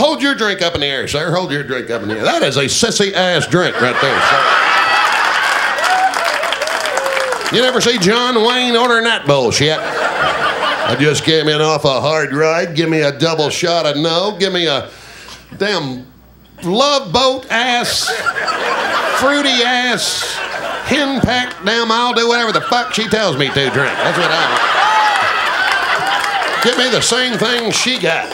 hold your drink up in the air, sir. Hold your drink up in the air. That is a sissy-ass drink right there, sir. You never see John Wayne ordering that bullshit. I just came in off a hard ride. Give me a double shot of no. Give me a damn love boat ass, fruity ass, hen-packed damn, I'll do whatever the fuck she tells me to drink. That's what I want. Give me the same thing she got.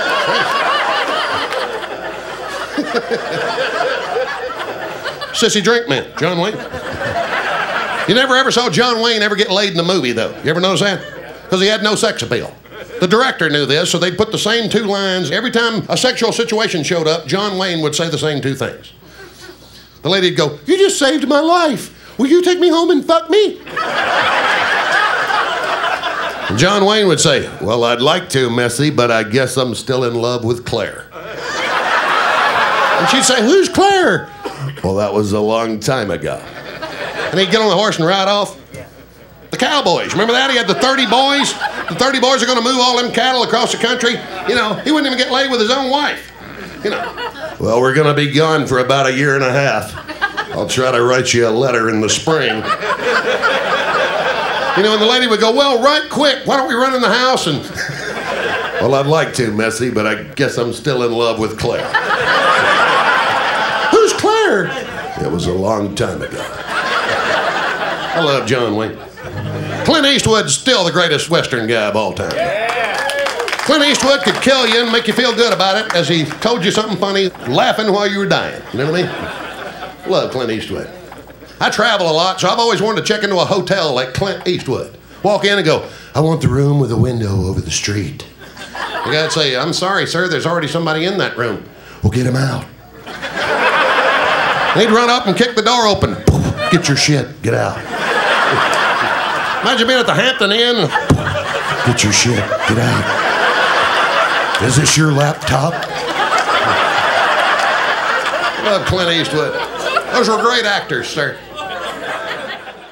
Sissy drink man, John Wayne. You never ever saw John Wayne ever get laid in the movie, though. You ever notice that? Because he had no sex appeal. The director knew this, so they'd put the same two lines. Every time a sexual situation showed up, John Wayne would say the same two things. The lady'd go, "You just saved my life. Will you take me home and fuck me?" And John Wayne would say, "Well, I'd like to, Missy, but I guess I'm still in love with Claire." And she'd say, "Who's Claire?" "Well, that was a long time ago." And he'd get on the horse and ride off. The cowboys, remember that? He had the 30 boys. The 30 boys are going to move all them cattle across the country. You know, he wouldn't even get laid with his own wife. You know, "Well, we're going to be gone for about a year and a half. I'll try to write you a letter in the spring." You know, and the lady would go, "Well, right quick, why don't we run in the house and..." "Well, I'd like to, Missy, but I guess I'm still in love with Claire." "Who's Claire?" "It was a long time ago." I love John Wayne. Clint Eastwood's still the greatest Western guy of all time. Clint Eastwood could kill you and make you feel good about it as he told you something funny, laughing while you were dying. You know what I mean? Love Clint Eastwood. I travel a lot, so I've always wanted to check into a hotel like Clint Eastwood. Walk in and go, "I want the room with a window over the street." The guy'd say, "I'm sorry, sir, there's already somebody in that room." "Well, get him out." And he'd run up and kick the door open. "Get your shit, get out." Imagine being at the Hampton Inn. "Get your shit, get out. Is this your laptop?" Love Clint Eastwood. Those were great actors, sir.